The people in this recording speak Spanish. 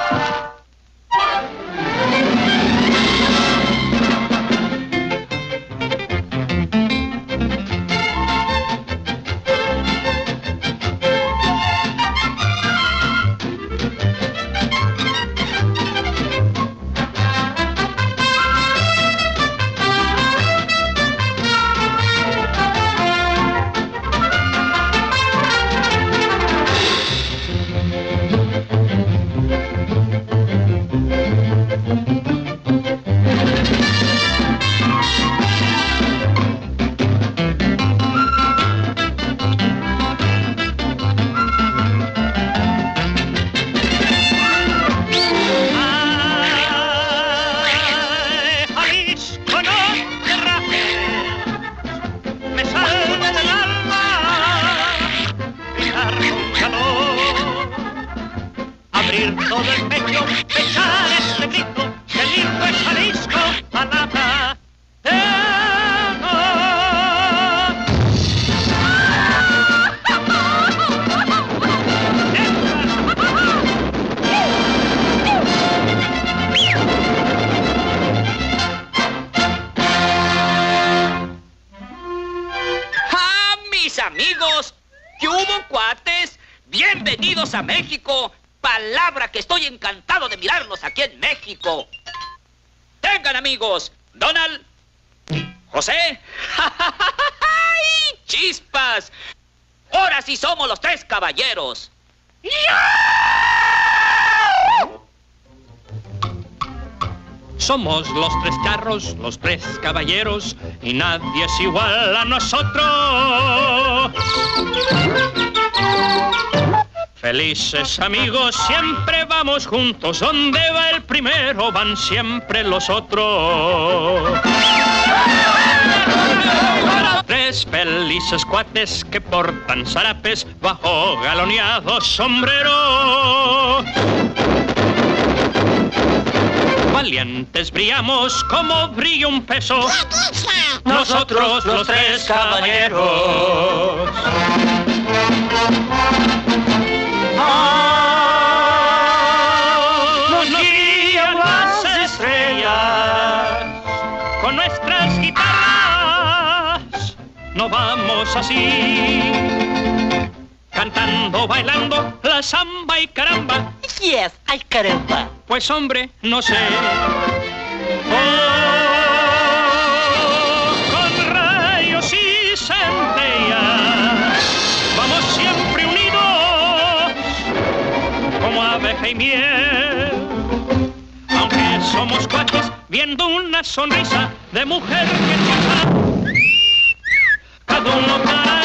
Abrir todo el pecho, echar este grito, que lindo es Jalisco, palabra de ¡Ah, mis amigos! ¿Qué hubo, cuates? ¡Bienvenidos a México! Palabra que estoy encantado de mirarlos aquí en México. Tengan, amigos. Donald. José. ¡Ay, chispas! Ahora sí somos los tres caballeros. Somos los tres carros, los tres caballeros, y nadie es igual a nosotros. Felices amigos, siempre vamos juntos. Donde va el primero, van siempre los otros. Tres felices cuates que portan zarapes bajo galoneados sombreros. Valientes brillamos como brilla un peso. Nosotros los tres caballeros. Nos guían las estrellas con nuestras guitarras. No vamos así, cantando, bailando la samba y caramba. Yes, ay caramba. Pues hombre, no sé. Con rayos y centellas vamos siempre unidos como abeja y miel. Aunque somos cuates, viendo una sonrisa de mujer que chata, cada uno para